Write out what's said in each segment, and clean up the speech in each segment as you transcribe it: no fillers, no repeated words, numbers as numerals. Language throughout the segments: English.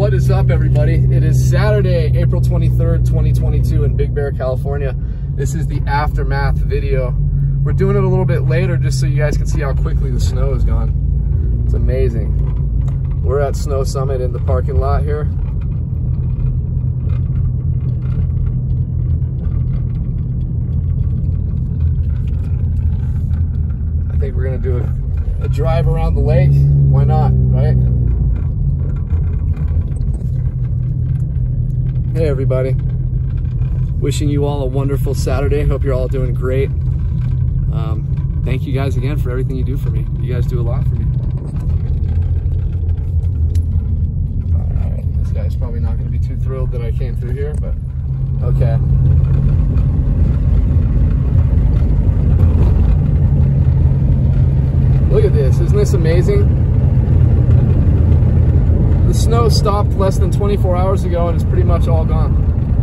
What is up, everybody? It is Saturday, April 23rd, 2022 in Big Bear, California. This is the aftermath video. We're doing it a little bit later just so you guys can see how quickly the snow is gone. It's amazing. We're at Snow Summit in the parking lot here. I think we're gonna do a drive around the lake. Why not, right? Hey everybody, wishing you all a wonderful Saturday. Hope you're all doing great. Thank you guys again for everything you do for me. You guys do a lot for me. Alright, this guy's probably not going to be too thrilled that I came through here, but okay. Look at this, isn't this amazing? The snow stopped less than 24 hours ago and it's pretty much all gone.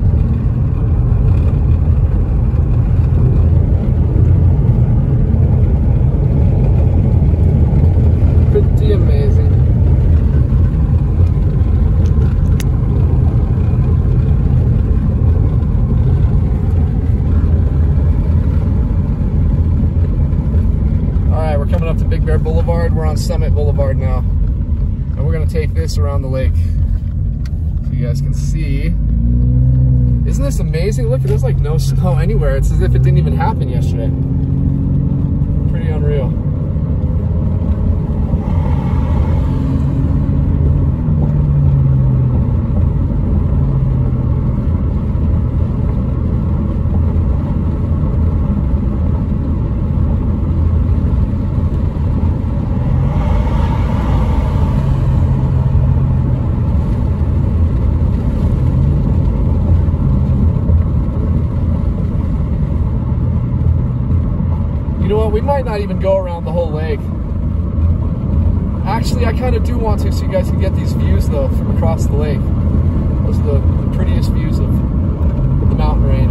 Pretty amazing. All right, we're coming up to Big Bear Boulevard. We're on Summit Boulevard now. And we're gonna take this around the lake so you guys can see. Isn't this amazing? Look, there's like no snow anywhere. It's as if it didn't even happen yesterday. Pretty unreal. You know what, we might not even go around the whole lake. Actually, I kind of do want to, so you guys can get these views though from across the lake. Those are the prettiest views of the mountain range.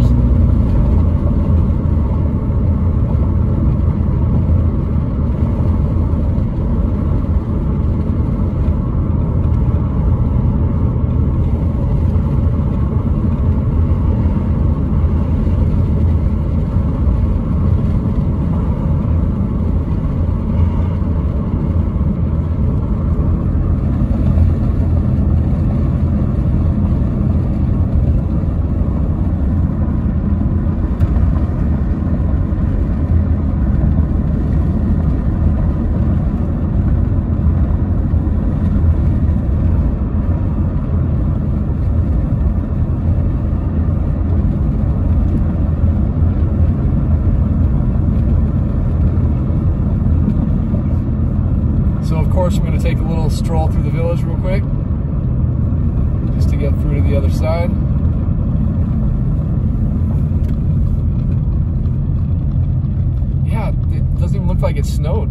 Of course, we're going to take a little stroll through the village real quick just to get through to the other side. Yeah, it doesn't even look like it snowed.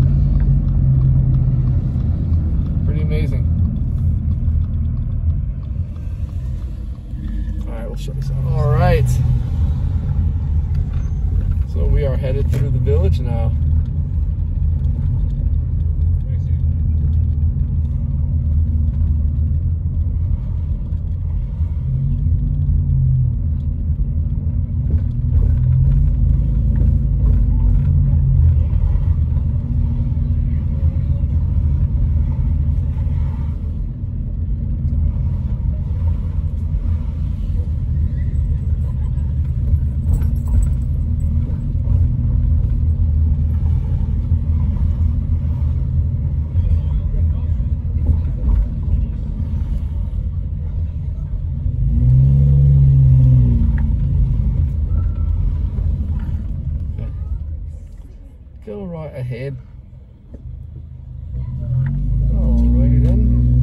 Pretty amazing. Alright, we'll shut this out. Alright. So we are headed through the village now. Go right ahead. Alrighty then.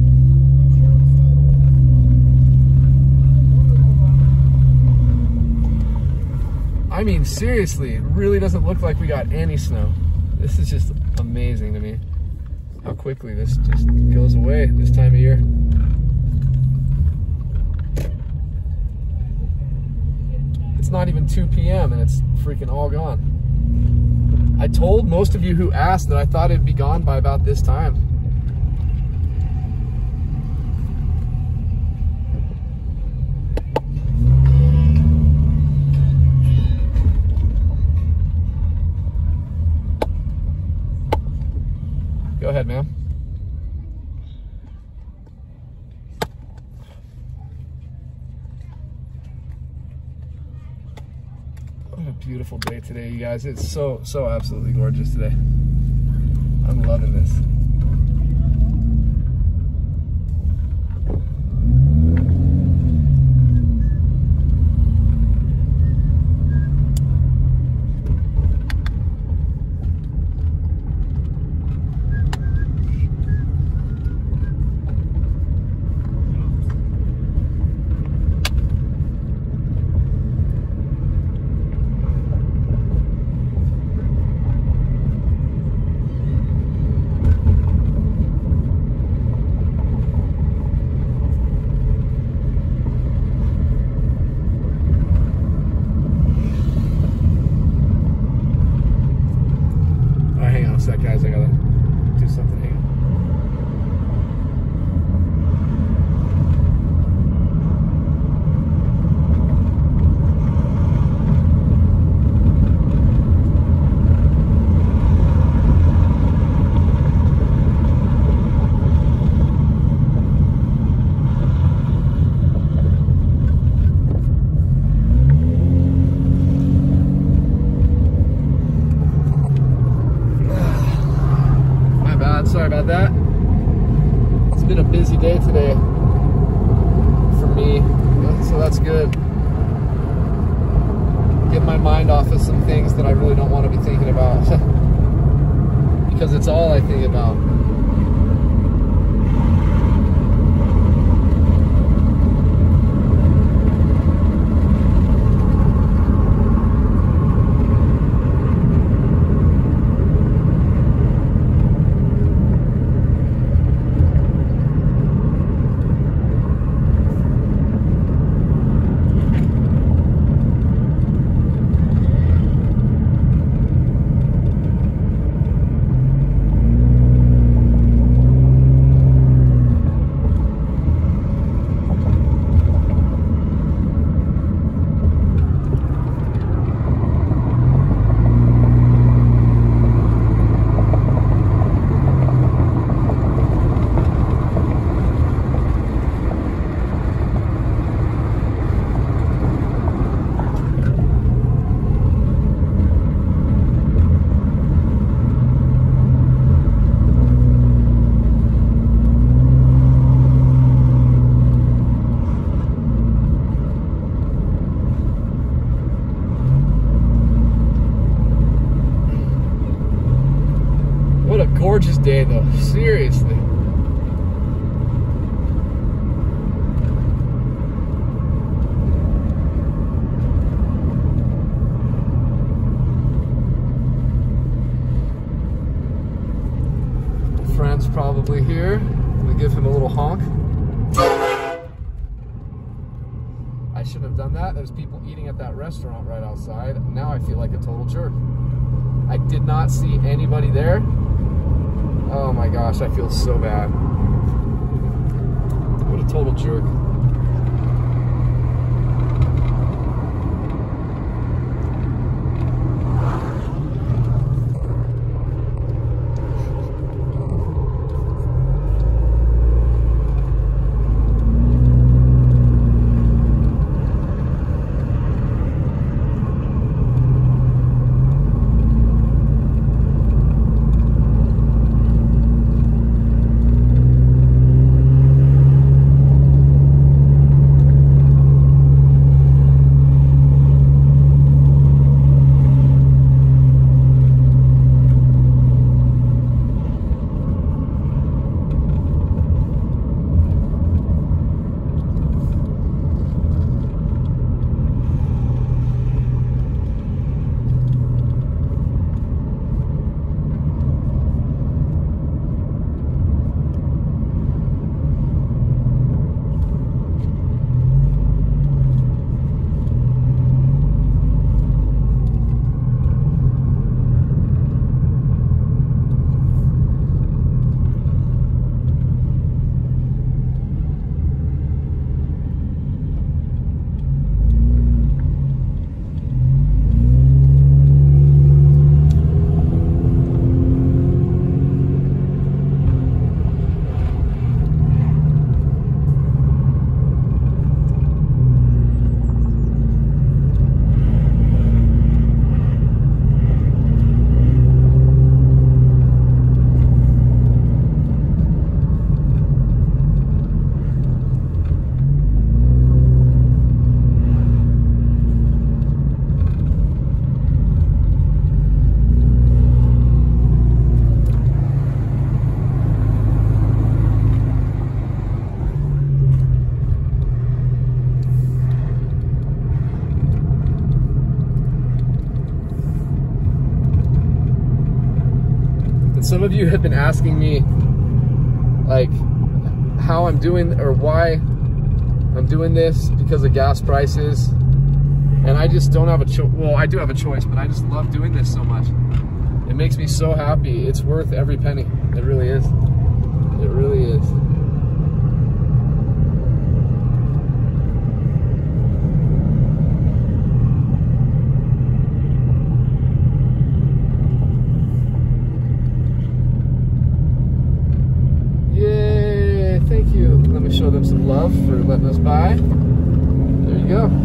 I mean, seriously, it really doesn't look like we got any snow. This is just amazing to me. How quickly this just goes away this time of year. It's not even 2 p.m. and it's freaking all gone. I told most of you who asked that I thought it'd be gone by about this time. beautiful day today, you guys. It's so absolutely gorgeous today. I'm loving this. Guys, I gotta do something. Hang on. Sorry about that. It's been a busy day today for me, so that's good. Get my mind off of some things that I really don't want to be thinking about because it's all I think about. Gorgeous day though, seriously. Friend's probably here. We give him a little honk. I shouldn't have done that. There's people eating at that restaurant right outside. Now I feel like a total jerk. I did not see anybody there. Oh my gosh, I feel so bad. What a total jerk. of you have been asking me like how I'm doing or why I'm doing this because of gas prices, and I just don't have a choice. Well, I do have a choice, but I just love doing this so much. It makes me so happy. It's worth every penny. It really is. It really is. Yay, thank you. Let me show them some love for letting us by. There you go.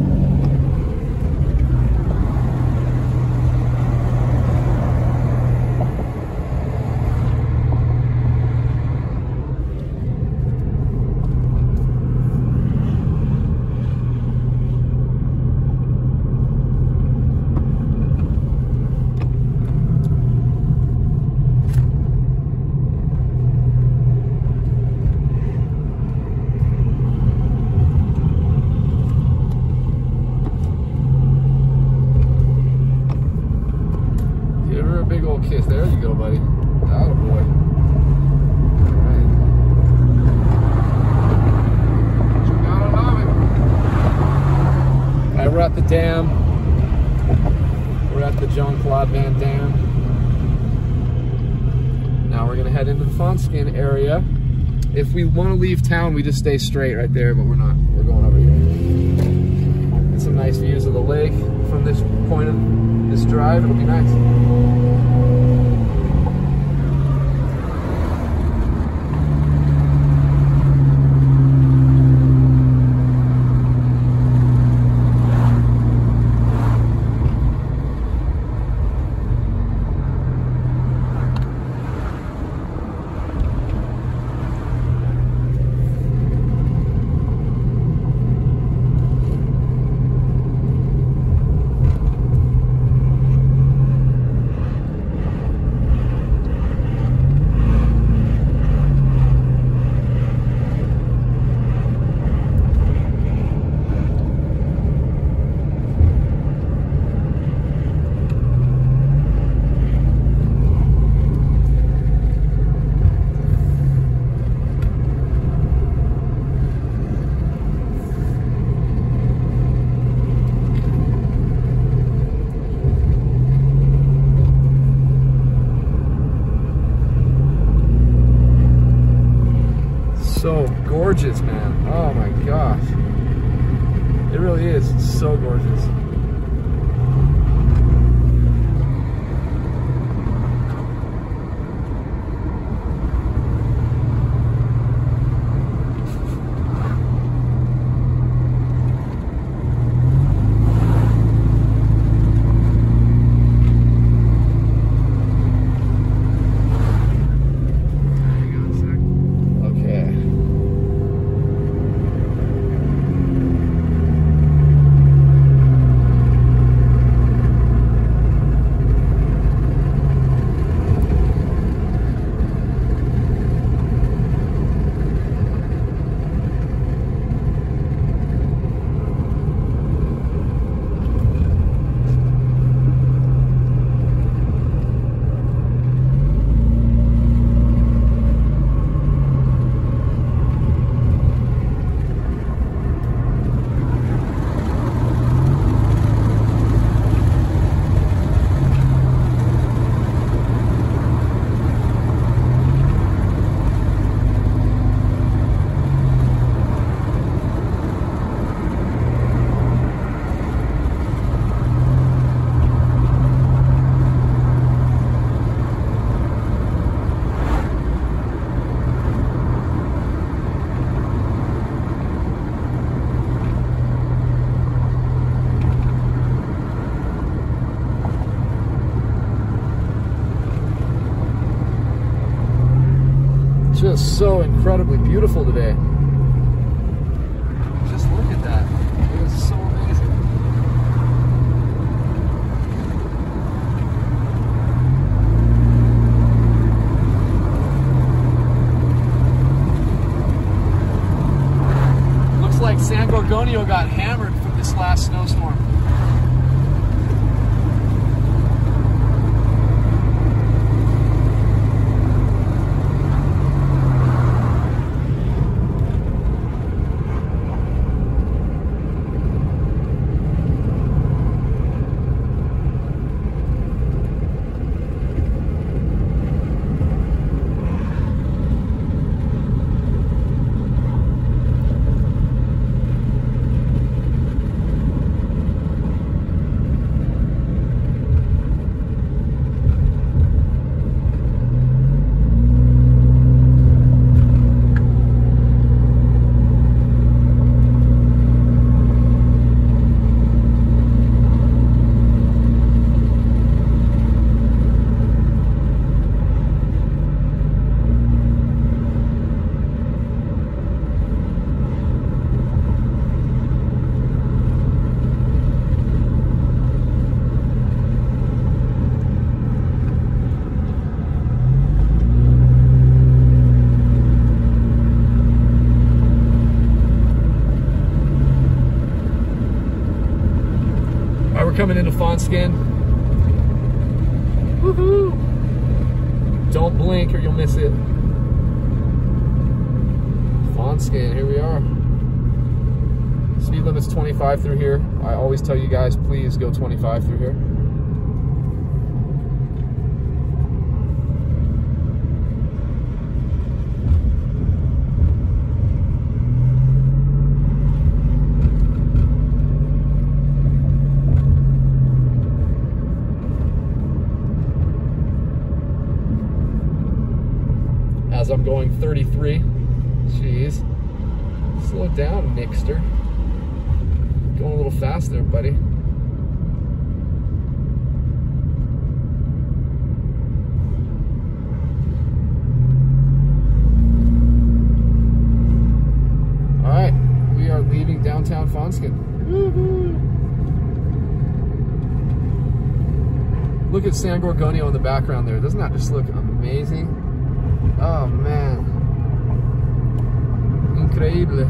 Big old kiss. There you go, buddy. Atta boy. Alright. You gotta love it. Alright, we're at the dam. We're at the Jean-Claude Van Dam. Now we're gonna head into the Fawnskin area. If we want to leave town, we just stay straight right there, but we're not. We're going over here. Get some nice views of the lake from this point of this drive. It'll be nice. So gorgeous, man. Oh my gosh. It really is. It's so gorgeous. Just so incredibly beautiful today. Just look at that. It was so amazing. Looks like San Gorgonio got hammered from this last snowstorm. we're coming into Fawnskin. Woohoo! Don't blink or you'll miss it. Fawnskin, here we are. Speed limit's 25 through here. I always tell you guys, please go 25 through here. As I'm going 33. Jeez. Slow down, Nickster. Going a little fast there, buddy. All right, we are leaving downtown Fawnskin. Look at San Gorgonio in the background there. Doesn't that just look amazing? Oh man, increíble.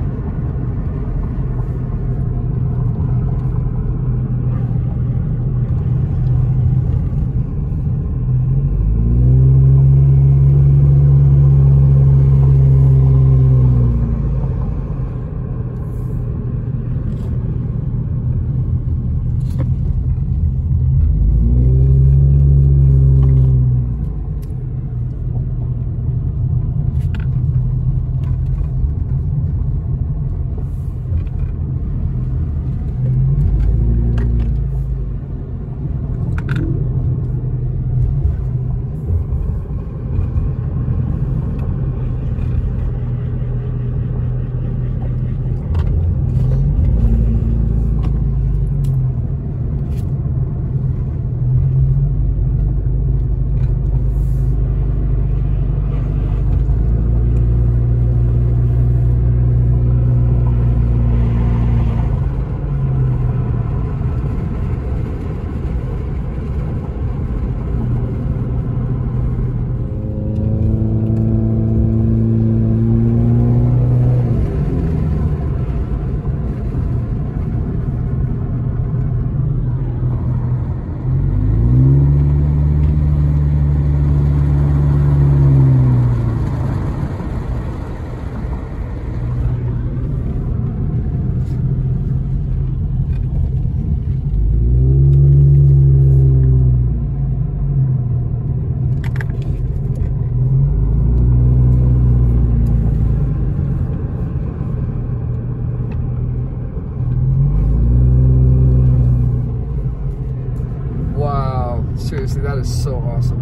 Seriously, that is so awesome.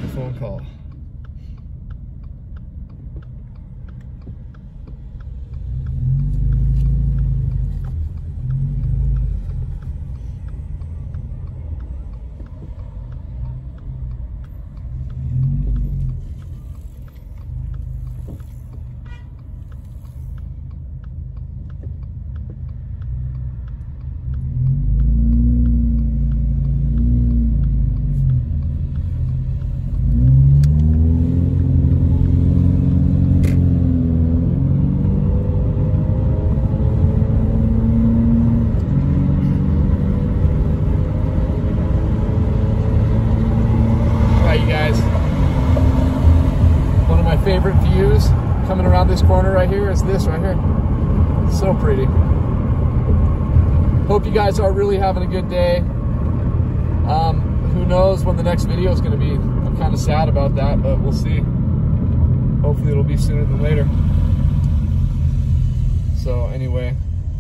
the phone call. Favorite views coming around this corner right here is this right here. So pretty. Hope you guys are really having a good day. Who knows when the next video is going to be. I'm kind of sad about that, but we'll see. Hopefully it'll be sooner than later. So anyway,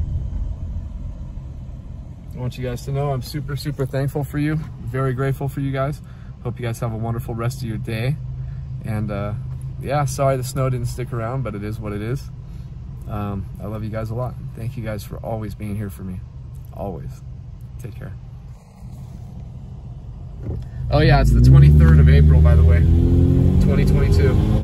I want you guys to know I'm super, super thankful for you. Very grateful for you guys. Hope you guys have a wonderful rest of your day. And yeah, sorry the snow didn't stick around, but it is what it is. I love you guys a lot. Thank you guys for always being here for me. Always. Take care. Oh yeah, it's the 23rd of April, by the way, 2022.